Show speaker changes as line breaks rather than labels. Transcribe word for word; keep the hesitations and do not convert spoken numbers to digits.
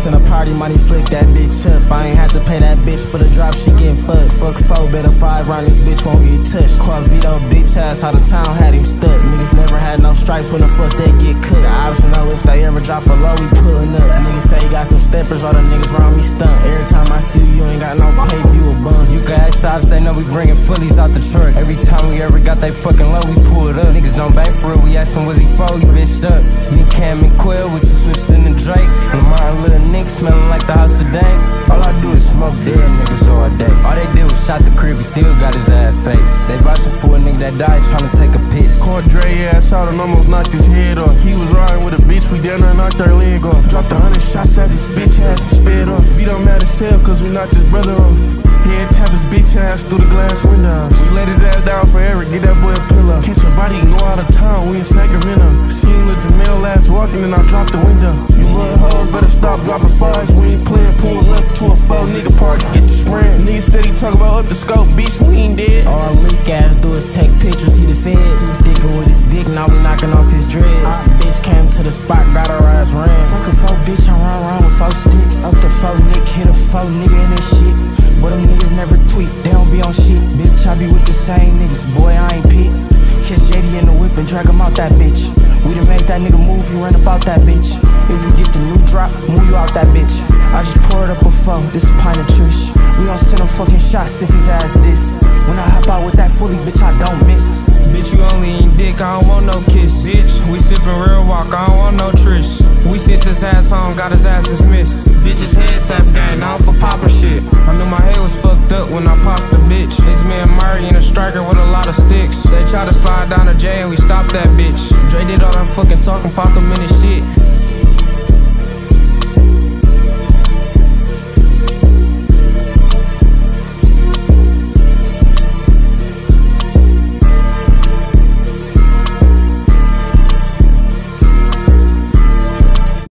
in a party, money flick that bitch up. I ain't had to pay that bitch for the drop, she getting fucked. Fuck four, better five round, this bitch won't get touched. Call Vito bitch ass, how the town had him stuck. Niggas never had no stripes, when the fuck they get cut. I obviously know if they ever drop a low, we pullin' up. Niggas say you got some steppers, all the niggas around me stunt. Every time I see you, you ain't got no paper, you a bum.
You can ask stops, they know we bringin' fullies out the truck. Every time we ever got they fucking low, we pull it up. Niggas don't bang for it, we ask him was he for, he bitched up. Me, Cam, and Quill with the Swiss and the Drake. And my little nigga smelling like the house of Dame. All I do is smoke dead niggas all day. All they did was shot the crib, he still got his ass face. They vouching for a nigga that died tryna take a piss.
Caught Dre ass out and almost knocked his head off. He was riding with a bitch, we down there and knocked her leg off. Dropped a hundred shots at his bitch ass and sped off. We don't matter as hell cause we knocked his brother off. He had tap his bitch ass through the glass windows. We let his ass down forever, get that boy a pillow. Catch your body, go out of town, we in Sacramento. Seen Lil Jamel last walking and I dropped the window. You little hoes better stop dropping fives. We ain't playing, pull up to a four nigga party, get the spraying. Niggas steady talk about up the scope, bitch, we ain't dead.
All leak ass do is take pictures, see the feds. He sticking with his dick, now we knocking off his dreads. Our bitch came to the spot, got her ass ran.
Fuck a four bitch, I run around with four sticks. Up the four nick, hit a four nigga in this shit. But them niggas never tweet, they don't be on shit. Bitch, I be with the same niggas, boy, I ain't pick. Catch J D in the whip and drag him out that bitch. We done made that nigga move, he ran up out that bitch. If we get the new drop, move you out that bitch. I just poured up a foe, this a pint of Trish. We don't send him fucking shots if his ass this. When I hop out with that fully, bitch, I don't miss.
Bitch, you only eat dick, I don't want no kiss. Bitch, we sippin' real walk, I don't want no trish. We sent his ass home, got his ass dismissed. Bitches head tap gang, on for poppin' shit. I knew my head was fucked up when I popped the bitch. It's me and Murray and a striker with a lot of sticks. They try to slide down the J and we stopped that bitch. Dre did all that fucking talking, popped him in his shit.